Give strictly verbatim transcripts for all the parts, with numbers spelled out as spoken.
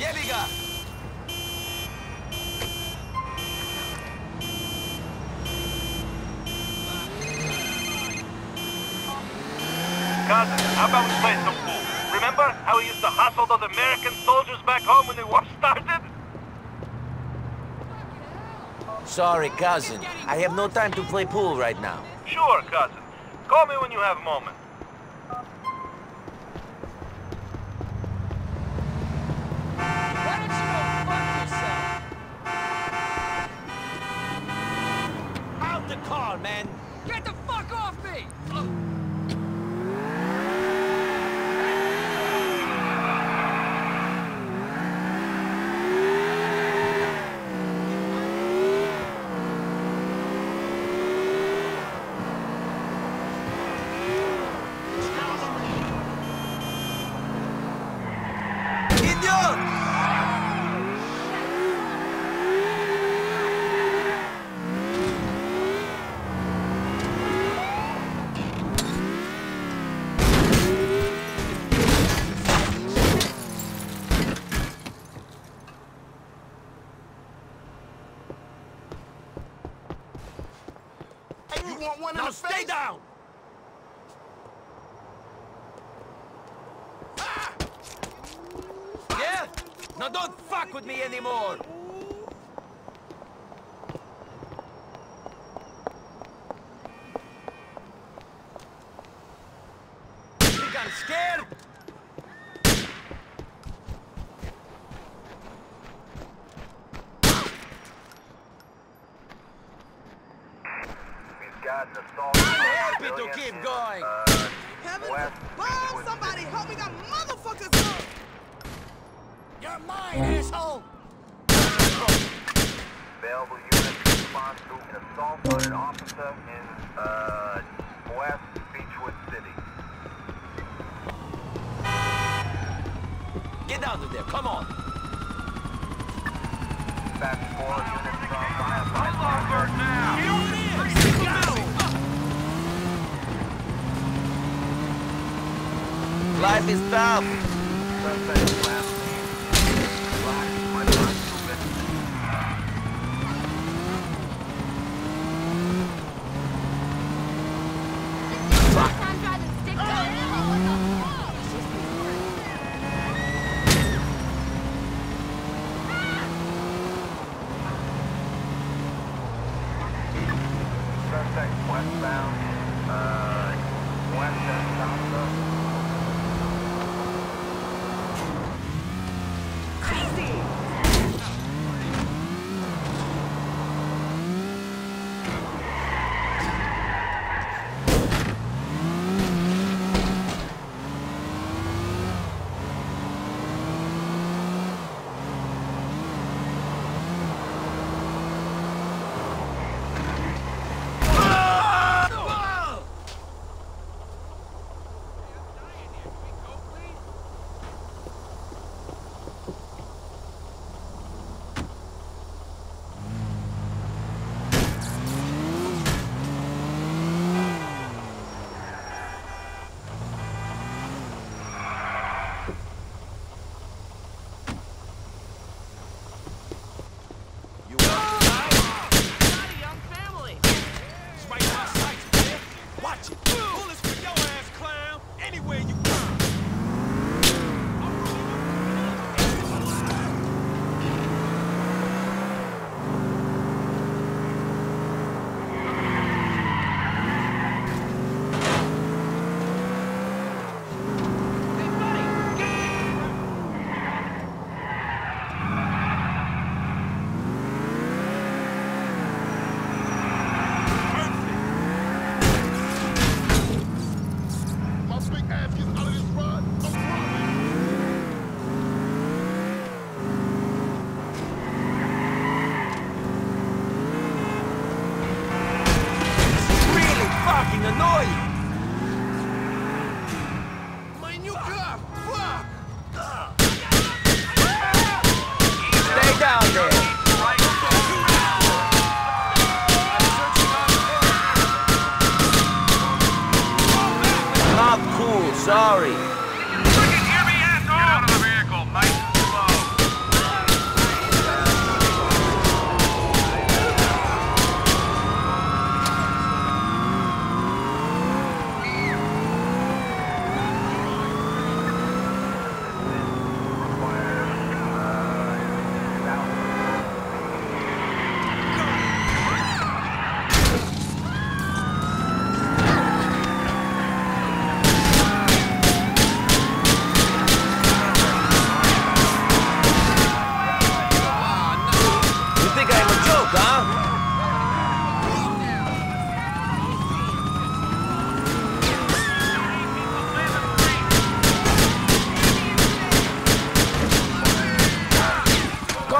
Debiga! Cousin, how about we play some pool? Remember how we used to hustle those American soldiers back home when the war started? Sorry, cousin. I have no time to play pool right now. Sure, cousin. Call me when you have a moment. Why don't you go fuck yourself? Out the car, man! Get the fuck off me! Now stay down! Ah! Yeah? Now don't fuck with me anymore! Think I'm scared? I'm happy to keep going. Uh, Heaven west, above, somebody help me, got motherfuckers up! You're mine, asshole! Available units respond to an assault on an officer in uh, West Beechwood City. Get down to there, come on! Fast four units on fire. No longer now! Life is tough! Suspect last name. Black, my last two witnesses. I'm driving stick Suspect westbound, uh, west and south.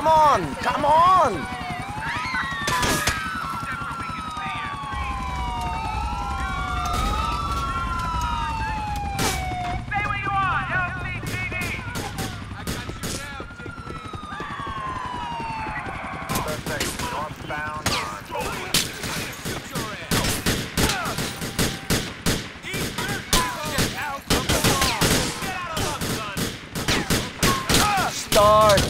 come on! Come on! Northbound on Bowling. Start!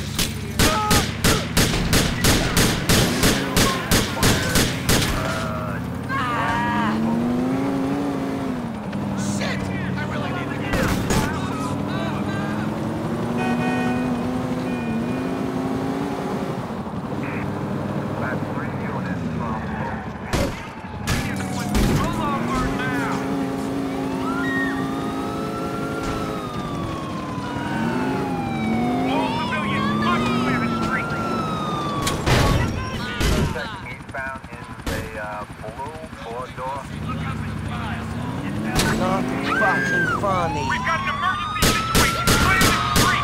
Not fucking funny. We've got an emergency situation. Clear the street.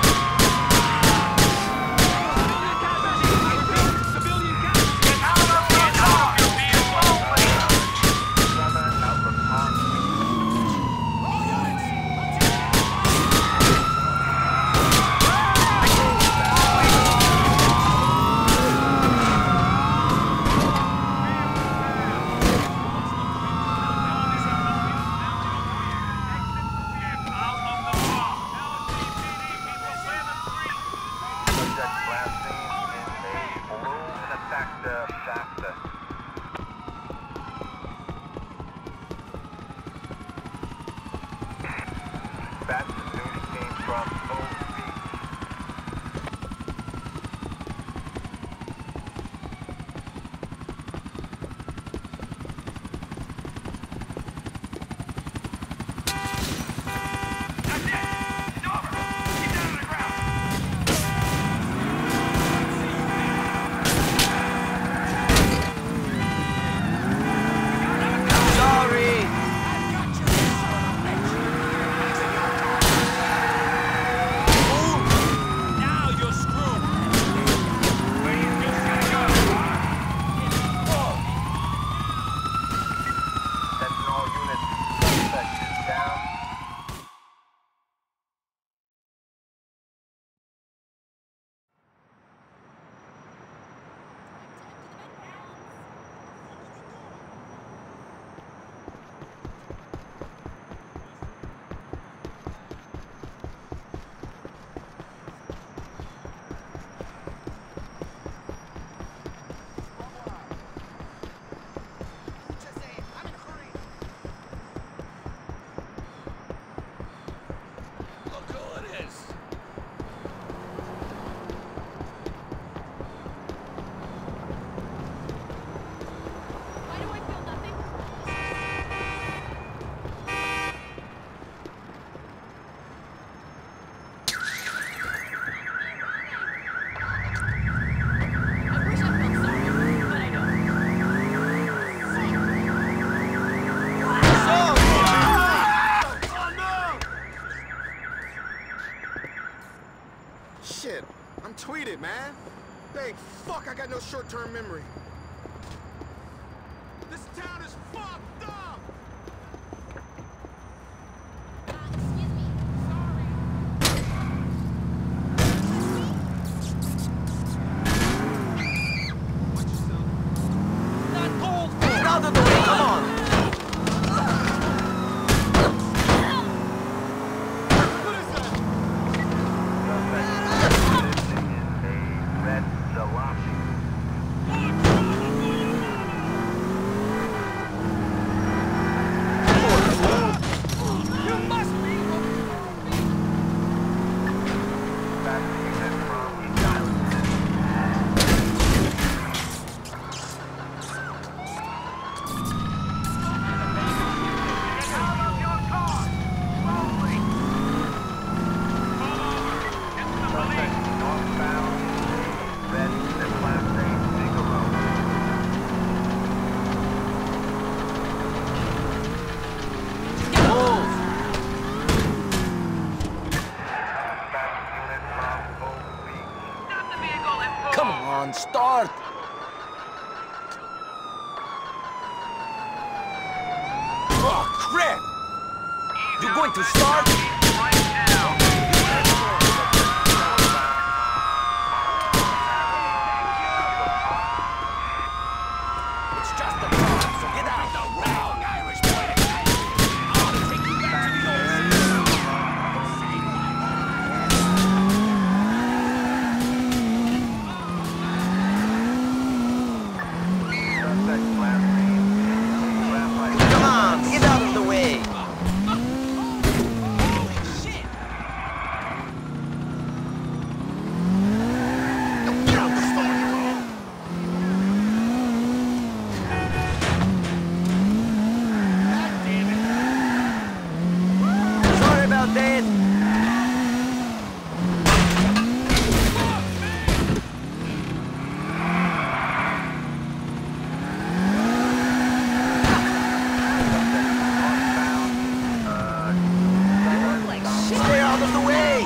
Civilian gas. Get out of the car. You'll be in slow lane. Southern Outlook Park. That's the news came from Old Beach. That's it! It's over! Get down on the ground! Sorry! Shit, I'm tweeted, man. Thank fuck I got no short-term memory. This town is fucked up! Uh, excuse me. Sorry. Watch yourself. Not cold! Get out of the way, come on! What is that? Suspect is a red jalopy. on, start! Oh, crap! You going to start? It's just a car, so get out. The wrong Irish boy. I'll take you back to the old Come on, get out of the way. Sorry about that. Stay out of the way!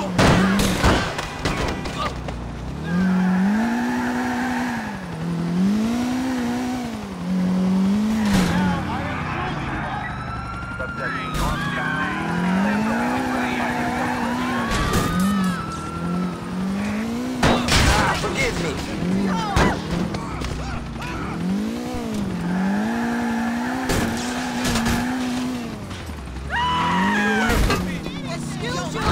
Ah, forgive me. Excuse you.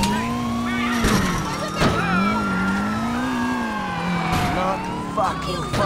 Not fucking